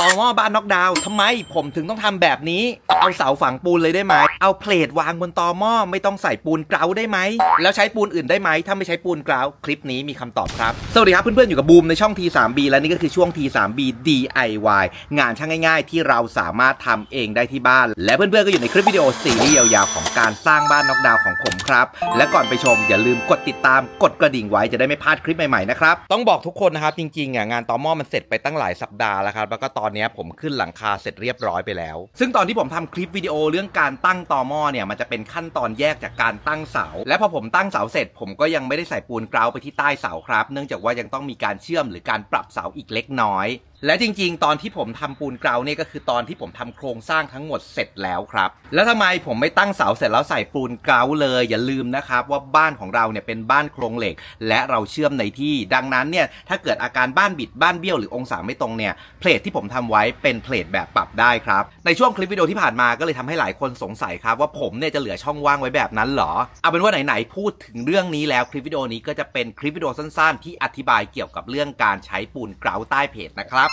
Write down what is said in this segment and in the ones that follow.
ต่อหม้อบ้านน็อกดาวน์ทำไมผมถึงต้องทำแบบนี้เอาเสาฝังปูนเลยได้ไหมเอาเพลทวางบนต่อหม้อไม่ต้องใส่ปูนเกลาได้ไหมแล้วใช้ปูนอื่นได้ไหมถ้าไม่ใช้ปูนเกลาคลิปนี้มีคำตอบครับสวัสดีครับเพื่อนๆอยู่กับบูมในช่อง T3B และนี่ก็คือช่วง T3B DIY งานช่างง่ายๆที่เราสามารถทำเองได้ที่บ้านและเพื่อนๆก็อยู่ในคลิปวิดีโอซีรีส์ยาวๆของการสร้างบ้านน็อกดาวน์ของผมครับและก่อนไปชมอย่าลืมกดติดตามกดกระดิ่งไว้จะได้ไม่พลาดคลิปใหม่ๆนะครับต้องบอกทุกคนนะครับจริงๆงานต่อหม้อมันเสร็จไปตั้งหลายสัปดาห์แล้วครับแล้วก็ตอนนี้ผมขึ้นหลังคาเสร็จเรียบร้อยไปแล้วซึ่งตอนที่ผมทำคลิปวิดีโอเรื่องการตั้งต่อหม้อเนี่ยมันจะเป็นขั้นตอนแยกจากการตั้งเสาและพอผมตั้งเสาเสร็จผมก็ยังไม่ได้ใส่ปูนเกลาไปที่ใต้เสาครับเนื่องจากว่ายังต้องมีการเชื่อมหรือการปรับเสาอีกเล็กน้อยและจริงๆตอนที่ผมทำปูนเกลาเนี่ยก็คือตอนที่ผมทำโครงสร้างทั้งหมดเสร็จแล้วครับแล้วทำไมผมไม่ตั้งเสาเสร็จแล้วใส่ปูนเกลาเลยอย่าลืมนะครับว่าบ้านของเราเนี่ยเป็นบ้านโครงเหล็กและเราเชื่อมในที่ดังนั้นเนี่ยถ้าเกิดอาการบ้านบิดบ้านเบี้ยวหรือองศาไม่ตรงเนี่ยเพลทที่ผมทำไว้เป็นเพลทแบบปรับได้ครับในช่วงคลิปวิดีโอที่ผ่านมาก็เลยทำให้หลายคนสงสัยครับว่าผมเนี่ยจะเหลือช่องว่างไว้แบบนั้นเหรอเอาเป็นว่าไหนๆพูดถึงเรื่องนี้แล้วคลิปวิดีโอนี้ก็จะเป็นคลิปวิดีโอสั้นๆที่อธิบายเกี่ยวกับเรื่องการใช้ปูนเกลาใต้เพจนะครับ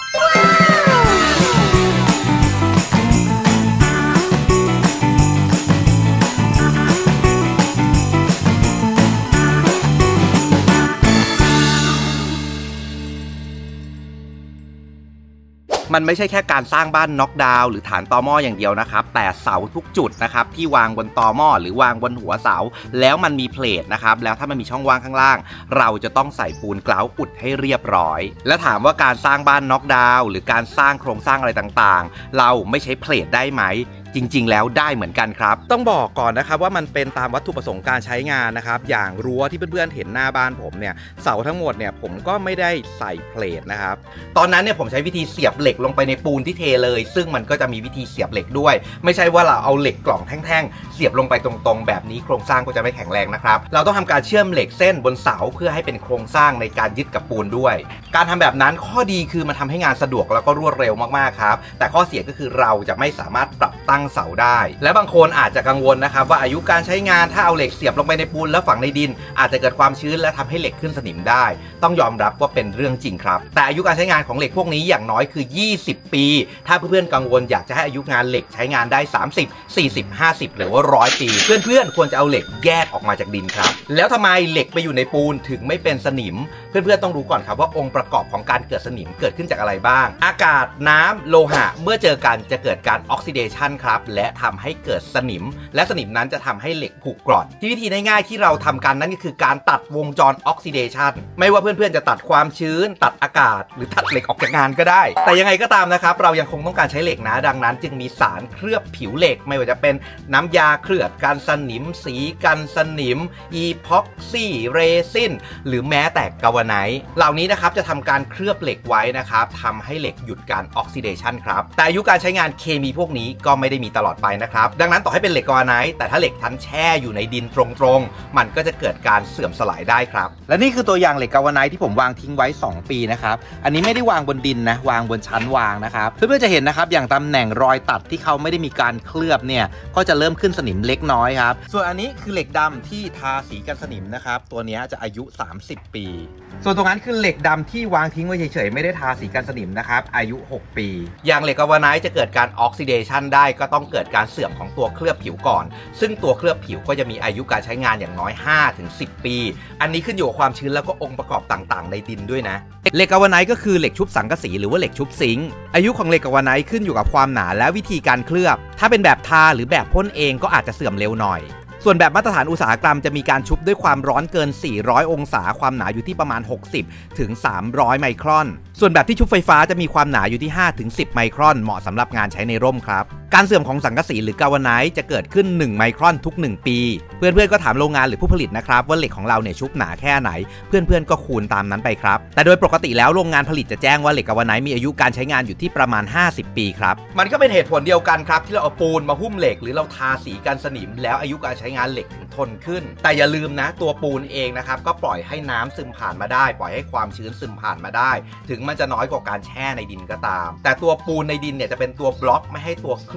มันไม่ใช่แค่การสร้างบ้านน็อกดาวน์หรือฐานตอหม้ออย่างเดียวนะครับแต่เสาทุกจุดนะครับที่วางบนตอหม้อหรือวางบนหัวเสาแล้วมันมีเพลทนะครับแล้วถ้ามันมีช่องว่างข้างล่างเราจะต้องใส่ปูนเกลาอุดให้เรียบร้อยและถามว่าการสร้างบ้านน็อกดาวน์หรือการสร้างโครงสร้างอะไรต่างๆเราไม่ใช้เพลทได้ไหมจริงๆแล้วได้เหมือนกันครับต้องบอกก่อนนะครับว่ามันเป็นตามวัตถุประสงค์การใช้งานนะครับอย่างรั้วที่เพื่อนๆเห็นหน้าบ้านผมเนี่ยเสาทั้งหมดเนี่ยผมก็ไม่ได้ใส่เพลทนะครับตอนนั้นเนี่ยผมใช้วิธีเสียบเหล็กลงไปในปูนที่เทเลยซึ่งมันก็จะมีวิธีเสียบเหล็กด้วยไม่ใช่ว่าเราเอาเหล็กกล่องแท่งๆเสียบลงไปตรงๆแบบนี้โครงสร้างก็จะไม่แข็งแรงนะครับเราต้องทำการเชื่อมเหล็กเส้นบนเสาเพื่อให้เป็นโครงสร้างในการยึดกับปูนด้วยการทำแบบนั้นข้อดีคือมันทำให้งานสะดวกแล้วก็รวดเร็วมากๆครับแต่ข้อเสียก็คือเราจะไม่สามารถปรับตั้งเสาได้และบางคนอาจจะกังวลนะครับว่าอายุการใช้งานถ้าเอาเหล็กเสียบลงไปในปูนแล้วฝังในดินอาจจะเกิดความชื้นและทำให้เหล็กขึ้นสนิมได้ต้องยอมรับว่าเป็นเรื่องจริงครับแต่อายุการใช้งานของเหล็กพวกนี้อย่างน้อยคือ20 ปีถ้าเพื่อนๆกังวลอยากจะให้อายุงานเหล็กใช้งานได้30 40 50หรือว่า100 ปีเพื่อนๆควรจะเอาเหล็กแยกออกมาจากดินครับแล้วทำไมเหล็กไปอยู่ในปูนถึงไม่เป็นสนิมเพื่อนๆต้องรู้ก่อนครับว่าองค์ประกอบของการเกิดสนิมเกิดขึ้นจากอะไรบ้างอากาศน้ำโลหะเมื่อเจอกันจะเกิดการออกซิเดชันครับและทำให้เกิดสนิมและสนิมนั้นจะทำให้เหล็กผุกร่อนที่วิธีง่ายๆที่เราทำกันนั่นก็คือการตัดวงจรออกซิเดชันไม่ว่าเพื่อนๆจะตัดความชื้นตัดอากาศหรือตัดเหล็กออกจากงานก็ได้แต่ยังไงก็ตามนะครับเรายังคงต้องการใช้เหล็กนะดังนั้นจึงมีสารเคลือบผิวเหล็กไม่ว่าจะเป็นน้ำยาเคลือบกันสนิมสีกันสนิมอีพ็อกซี่เรซินหรือแม้แต่กาวาไนท์เหล่านี้นะครับจะทำการเคลือบเหล็กไว้นะครับทำให้เหล็กหยุดการออกซิเดชันครับแต่อายุการใช้งานเคมีพวกนี้ก็ไม่ได้มีตลอดไปนะครับดังนั้นต่อให้เป็นเหล็กกาวาไนท์แต่ถ้าเหล็กทันแช่อยู่ในดินตรงๆมันก็จะเกิดการเสื่อมสลายได้ครับและนี่คือตัวอย่างเหล็กกาวาไนท์ที่ผมวางทิ้งไว้2 ปีนะครับอันนี้ไม่ได้วางบนดินนะวางบนชั้นวางนะครับเพื่อนๆจะเห็นนะครับอย่างตำแหน่งรอยตัดที่เขาไม่ได้มีการเคลือบเนี่ยก็จะเริ่มขึ้นสนิมเล็กน้อยครับส่วนอันนี้คือเหล็กดำที่ทาสีกันสนิมนะครับตัวนี้จะอายุ30 ปีส่วนตรงนั้นคือเหล็กดำที่วางทิ้งไว้เฉยๆไม่ได้ทาสีกันสนิมนะครับอายุ6 ปีอย่างเหล็กกาวาไนท์จะเกิดการออกซิเดชันได้ก็ต้องเกิดการเสื่อมของตัวเคลือบผิวก่อนซึ่งตัวเคลือบผิวก็จะมีอายุการใช้งานอย่างน้อย 5-10 ปีอันนี้ขึ้นอยู่กับความชื้นแล้วก็องค์ประกอบต่างๆในดินด้วยนะเหล็กกาวาไนท์ก็คือเหล็กชุบสังกะสีหรือว่าเหล็กชุบซิงค์อายุของเหล็กกาวาไนท์ขึ้นอยู่กับความหนาและวิธีการเคลือบถ้าเป็นแบบทาหรือแบบพ่นเองก็อาจจะเสื่อมเร็วหน่อยส่วนแบบมาตรฐานอุตสาหกรรมจะมีการชุบด้วยความร้อนเกิน400 องศาความหนาอยู่ที่ประมาณ60 ถึง 300 ไมครอนส่วนแบบที่ชุบไฟฟ้าจะมีความหนาอยู่ที่5 ถึง 10 ไมครอนเหมาะสำหรับงานใช้ในร่มครับการเสื่อมของสังกะสีหรือกาวาไนท์จะเกิดขึ้น1 ไมครอนทุก1 ปีเพื่อนๆก็ถามโรงงานหรือผู้ผลิตนะครับว่าเหล็กของเราเนี่ยชุบหนาแค่ไหนเพื่อนๆก็คูณตามนั้นไปครับแต่โดยปกติแล้วโรงงานผลิตจะแจ้งว่าเหล็กกาวาไนท์มีอายุการใช้งานอยู่ที่ประมาณ50 ปีครับมันก็เป็นเหตุผลเดียวกันครับที่เราเอาปูนมาหุ้มเหล็กหรือเราทาสีกันสนิมแล้วอายุการใช้งานเหล็กถึงทนขึ้นแต่อย่าลืมนะตัวปูนเองนะครับก็ปล่อยให้น้ำซึมผ่านมาได้ปล่อยให้ความชื้นซึมผ่านมาได้ถึงมันจะน้อยกว่าการแช่ในดินก็ตามแต่ตัวปูนในดินเนี่ยจะเป็นตัวบล็อกไม่ให้ตัวเคลื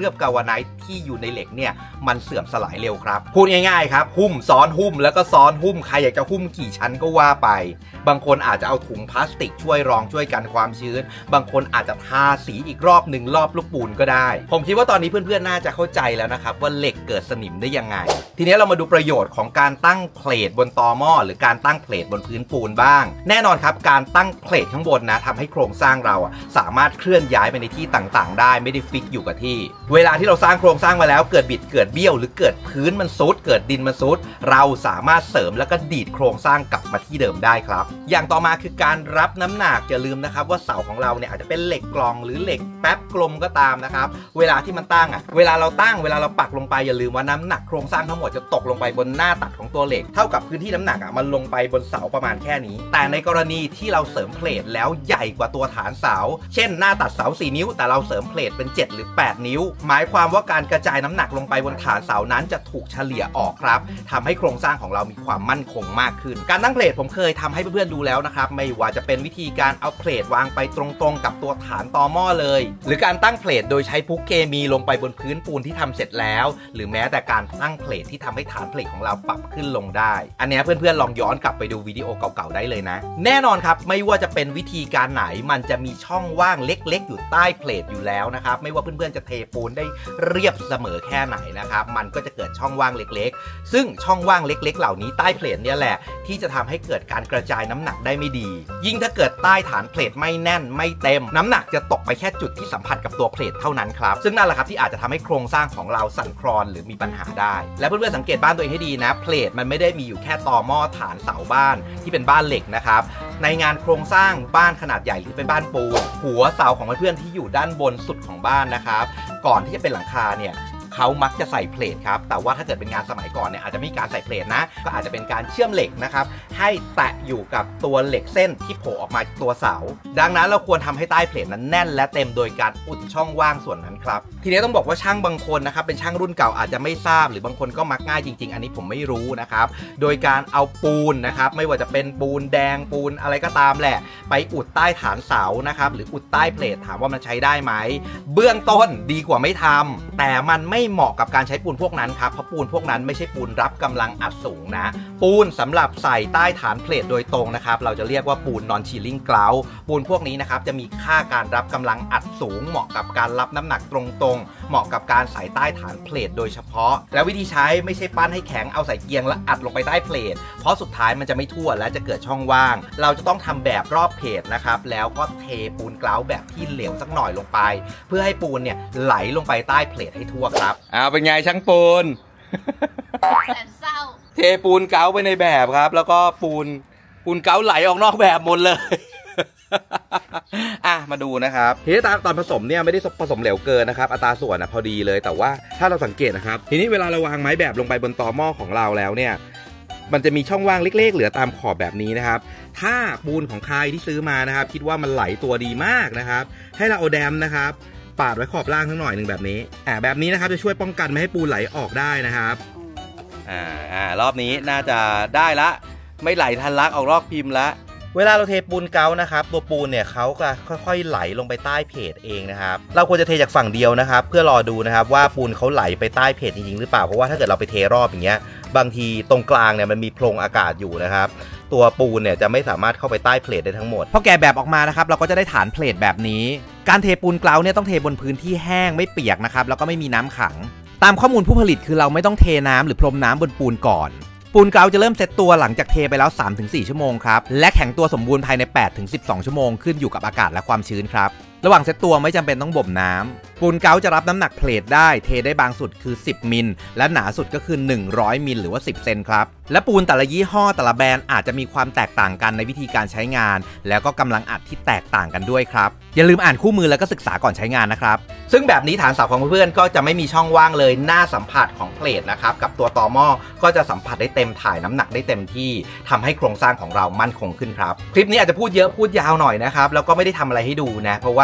ลือบกาวาไนท์ที่อยู่ในเหล็กเนี่ยมันเสื่อมสลายเร็วครับพูดง่ายๆครับหุ้มซ้อนหุ้มแล้วก็ซ้อนหุ้มใครอยากจะหุ้มกี่ชั้นก็ว่าไปบางคนอาจจะเอาถุงพลาสติกช่วยรองช่วยกันความชื้นบางคนอาจจะทาสีอีกรอบหนึ่งรอบลูกปูนก็ได้ผมคิดว่าตอนนี้เพื่อนๆน่าจะเข้าใจแล้วนะครับว่าเหล็กเกิดสนิมได้ยังไงทีนี้เรามาดูประโยชน์ของการตั้งเพลทบนตอหม้อหรือการตั้งเพลทบนพื้นปูนบ้างแน่นอนครับการตั้งเพลทข้างบนนะทำให้โครงสร้างเราสามารถเคลื่อนย้ายไปในที่ต่างๆได้ไม่ได้ฟิกอยู่กับที่เวลาที่เราสร้างโครงสร้างมาแล้วเกิดบิดเกิดเบี้ยวหรือเกิดพื้นมันซุดเกิดดินมันซุดเราสามารถเสริมแล้วก็ดีดโครงสร้างกลับมาที่เดิมได้ครับอย่างต่อมาคือการรับน้ำหนักอย่าลืมนะครับว่าเสาของเราเนี่ยอาจจะเป็นเหล็กกลองหรือเหล็กแป๊บกลมก็ตามนะครับเวลาที่มันตั้งเวลาเราปักลงไปอย่าลืมว่าน้ำหนักโครงสร้างทั้งหมดจะตกลงไปบนหน้าตัดของตัวเหล็กเท่ากับพื้นที่น้ำหนักมันลงไปบนเสาประมาณแค่นี้แต่ในกรณีที่เราเสริมเพลทแล้วใหญ่กว่าตัวฐานเสาเช่นหน้าตัดเสา4นิ้วแต่เราเสริมเพลทเป็น7หรือ8นิ้วหมายความว่าการกระจายน้ำหนักลงไปบนฐานเสานั้นจะถูกเฉลี่ยออกครับทำให้โครงสร้างของเรามีความมั่นคงมากขึ้นการตั้งเพลทผมเคยทำให้เพื่อนๆดูแล้วนะครับไม่ว่าจะเป็นวิธีการเอาเพลทวางไปตรงๆกับตัวฐานตอหม้อเลยหรือการตั้งเพลทโดยใช้พุกเคมีลงไปบนพื้นปูนที่ทำเสร็จแล้วหรือแม้แต่การตั้งเพลทที่ทำให้ฐานเพลทของเราปรับขึ้นลงได้อันนี้เพื่อนๆลองย้อนกลับไปดูวิดีโอเก่าๆได้เลยนะแน่นอนครับไม่ว่าจะเป็นวิธีการไหนมันจะมีช่องว่างเล็กๆอยู่ใต้เพลทอยู่แล้วนะครับไม่ว่าเพื่อนๆจะเทปูนได้เรียบเสมอแค่ไหนนะครับมันก็จะเกิดช่องว่างเล็กๆซึ่งช่องว่างเล็กๆเหล่านี้ใต้เพลทเนี่ยแหละที่จะทำให้เกิดการกระจายน้ำหนักได้ไม่ดียิ่งถ้าเกิดใต้ฐานเพลทไม่แน่นไม่เต็มน้ำหนักจะตกไปแค่จุดที่สัมผัสกับตัวเพลทเท่านั้นครับซึ่งนั่นแหละครับที่อาจจะทำให้โครงสร้างของเราสั่นคลอนหรือมีปัญหาได้และเพื่อนๆสังเกตบ้านตัวเองให้ดีนะเพลทมันไม่ได้มีอยู่แค่ตอหม้อฐานเสาบ้านที่เป็นบ้านเหล็กนะครับในงานโครงสร้างบ้านขนาดใหญ่ที่เป็นบ้านปูนหัวเสาของเพื่อนๆที่อยู่ด้านบนสุดของบ้านนะครับก่อนที่จะเป็นหลังคาเนี่ยเขามักจะใส่เพลทครับแต่ว่าถ้าเกิดเป็นงานสมัยก่อนเนี่ยอาจจะไม่มีการใส่เพลทนะก็อาจจะเป็นการเชื่อมเหล็กนะครับให้แตะอยู่กับตัวเหล็กเส้นที่โผล่ออกมาจากตัวเสาดังนั้นเราควรทำให้ใต้เพลทนั้นแน่นและเต็มโดยการอุดช่องว่างส่วนนั้นครับทีนี้ต้องบอกว่าช่างบางคนนะครับเป็นช่างรุ่นเก่าอาจจะไม่ทราบหรือบางคนก็มักง่ายจริงๆอันนี้ผมไม่รู้นะครับโดยการเอาปูนนะครับไม่ว่าจะเป็นปูนแดงปูนอะไรก็ตามแหละไปอุดใต้ฐานเสานะครับหรืออุดใต้เพลทถามว่ามันใช้ได้ไหมเบื้องต้นดีกว่าไม่ทำแต่มันไม่เหมาะกับการใช้ปูนพวกนั้นครับเพราะปูนพวกนั้นไม่ใช่ปูนรับกำลังอัดสูงนะปูนสำหรับใส่ใต้ฐานเพลทโดยตรงนะครับเราจะเรียกว่าปูน non chilling grout ปูนพวกนี้นะครับจะมีค่าการรับกำลังอัดสูงเหมาะกับการรับน้ำหนักตรงๆเหมาะกับการใส่ใต้ฐานเพลทโดยเฉพาะและวิธีใช้ไม่ใช่ปั้นให้แข็งเอาใส่เกียงแล้วอัดลงไปใต้เพลทเพราะสุดท้ายมันจะไม่ทั่วและจะเกิดช่องว่างเราจะต้องทำแบบรอบเพลทนะครับแล้วก็เทปูนกราวแบบที่เหลวสักหน่อยลงไปเพื่อให้ปูนเนี่ยไหลลงไปใต้เพลทให้ทั่วครับเป็นไงช่างปูนแสนเศร้าเทปูนเกาไปในแบบครับแล้วก็ปูนเกาไหลออกนอกแบบหมดเลย มาดูนะครับทีนี้ตอนผสมเนี่ยไม่ได้ผสมเหลวเกินนะครับอัตราส่วนพอดีเลยแต่ว่าถ้าเราสังเกตนะครับทีนี้เวลาเราวางไม้แบบลงไปบนตอหม้อของเราแล้วเนี่ยมันจะมีช่องว่างเล็กๆเหลือตามขอบแบบนี้นะครับถ้าปูนของใครที่ซื้อมานะครับคิดว่ามันไหลตัวดีมากนะครับให้เราเอาแดมนะครับปาดไว้ขอบล่างทั้งหน่อยหนึ่งแบบนี้แบบนี้นะครับจะช่วยป้องกันไม่ให้ปูนไหลออกได้นะครับรอบนี้น่าจะได้ละไม่ไหลทันลักออกรอบพิมพ์ละเวลาเราเทปูนเกานะครับตัวปูนเนี่ยเขาก็ค่อยๆไหลลงไปใต้เพจเองนะครับเราควรจะเทจากฝั่งเดียวนะครับเพื่อรอดูนะครับว่าปูนเขาไหลไปใต้เพจจริงๆหรือเปล่าเพราะว่าถ้าเกิดเราไปเทรอบอย่างเงี้ยบางทีตรงกลางเนี่ยมันมีโพรงอากาศอยู่นะครับตัวปูนเนี่ยจะไม่สามารถเข้าไปใต้เพลทได้ทั้งหมดพอแกะแบบออกมานะครับเราก็จะได้ฐานเพลทแบบนี้การเทปูนเกลาเนี่ยต้องเทบนพื้นที่แห้งไม่เปียกนะครับแล้วก็ไม่มีน้ำขังตามข้อมูลผู้ผลิตคือเราไม่ต้องเทน้ำหรือพรมน้ำบนปูนก่อนปูนเกลาจะเริ่มเซตตัวหลังจากเทไปแล้ว 3-4 ชั่วโมงครับและแข็งตัวสมบูรณ์ภายใน 8-12 ชั่วโมงขึ้นอยู่กับอากาศและความชื้นครับระหว่างเซตตัวไม่จำเป็นต้องบ่มน้ำปูนเกาจะรับน้ำหนักเพลทได้เทได้บางสุดคือ10มิลและหนาสุดก็คือ100มิลหรือว่า10เซนครับและปูนแต่ละยี่ห้อแต่ละแบรนด์อาจจะมีความแตกต่างกันในวิธีการใช้งานแล้วก็กำลังอัดที่แตกต่างกันด้วยครับอย่าลืมอ่านคู่มือแล้วก็ศึกษาก่อนใช้งานนะครับซึ่งแบบนี้ฐานเสาของเพื่อนๆก็จะไม่มีช่องว่างเลยหน้าสัมผัสของเพลทนะครับกับตัวตอหม้อก็จะสัมผัสได้เต็มถ่ายน้ำหนักได้เต็มที่ทำให้โครงสร้างของเรามั่นคงขึ้นครับคลิปนี้อาจจะพูดเยอะพูดยาวหน่อยนะครับแล้วก็ไม่ได้ทำอะไรให้ดูนะเพราะว่า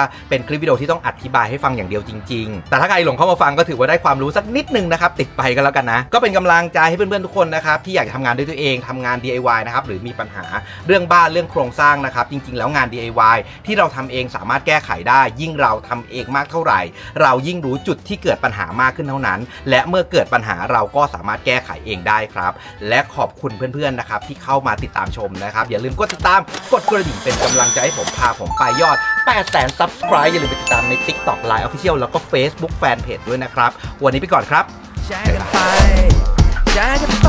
เป็นคลิปวิดีโอที่ต้องอธิบายให้ฟังอย่างเดียวจริงๆแต่ถ้าใครหลงเข้ามาฟังก็ถือว่าได้ความรู้สักนิดนึงนะครับติดไปกันแล้วกันนะก็เป็นกำลังใจให้เพื่อนๆทุกคนนะครับที่อยากจะทำงานด้วยตัวเองทำงาน DIY นะครับหรือมีปัญหาเรื่องบ้านเรื่องโครงสร้างนะครับจริงๆแล้วงาน DIY ที่เราทำเองสามารถแก้ไขได้ยิ่งเราทำเองมากเท่าไหร่เรายิ่งรู้จุดที่เกิดปัญหามากขึ้นเท่านั้นและเมื่อเกิดปัญหาเราก็สามารถแก้ไขเองได้ครับและขอบคุณเพื่อนๆนะครับที่เข้ามาติดตามชมนะครับอย่าลืมกดติดตามกดกระดิ่งเป็นกำลังใจให้ผมพาผมไปยอด 800,000 Subscribe อย่าลืมไปติดตามใน TikTok Line Official แล้วก็ Facebook Fanpage ด้วยนะครับวันนี้ไปก่อนครับแชร์กันไป